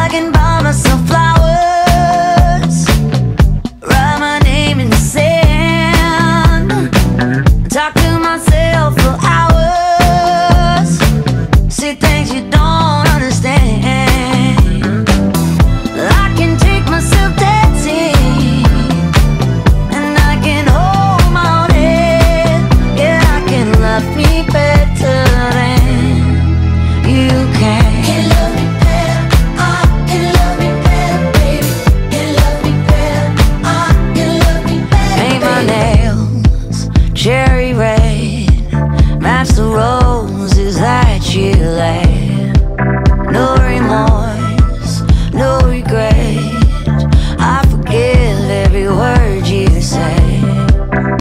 I can buy myself flowers, write my name in the sand, talk to myself for hours, see things you don't understand.